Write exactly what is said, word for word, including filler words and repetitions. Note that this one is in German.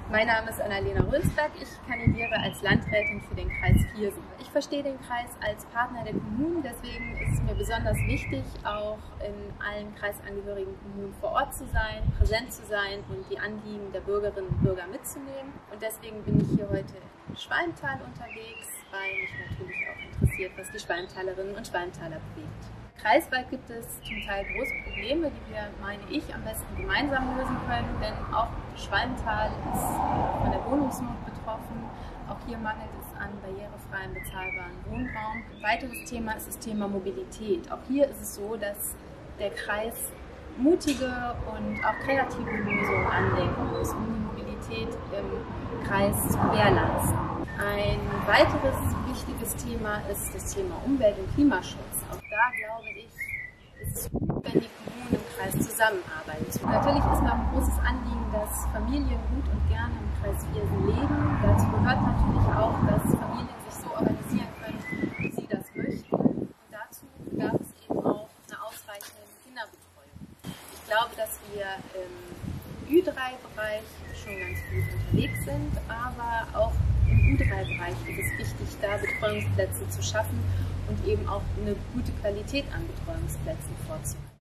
Mein Name ist Annalena Rönsberg, ich kandidiere als Landrätin für den Kreis Viersen. Ich verstehe den Kreis als Partner der Kommunen, deswegen ist es mir besonders wichtig, auch in allen kreisangehörigen Kommunen vor Ort zu sein, präsent zu sein und die Anliegen der Bürgerinnen und Bürger mitzunehmen. Und deswegen bin ich hier heute in Schwalmtal unterwegs, weil mich natürlich auch interessiert, was die Schwalmtalerinnen und Schwalmtaler bewegt. Kreisweit gibt es zum Teil große Probleme, die wir, meine ich, am besten gemeinsam lösen können, denn auch Schwalmtal ist von der Wohnungsnot betroffen. Auch hier mangelt es an barrierefreiem, bezahlbaren Wohnraum. Ein weiteres Thema ist das Thema Mobilität. Auch hier ist es so, dass der Kreis mutige und auch kreative Lösungen andenken muss, um die Mobilität im Kreis zu gewährleisten. Ein weiteres wichtiges Thema ist das Thema Umwelt- und Klimaschutz. Auch da glaube ich, ist es gut, wenn die Kommunen im Kreis zusammenarbeiten. Natürlich ist mir auch ein großes Anliegen, dass Familien gut und gerne im Kreis Viersen leben. Dazu gehört natürlich auch, dass Familien sich so organisieren können, wie sie das möchten. Und dazu bedarf es eben auch einer ausreichenden Kinderbetreuung. Ich glaube, dass wir im Ü drei Bereich schon ganz gut unterwegs sind, aber auch im U drei Bereich ist es wichtig, da Betreuungsplätze zu schaffen und eben auch eine gute Qualität an Betreuungsplätzen vorzunehmen.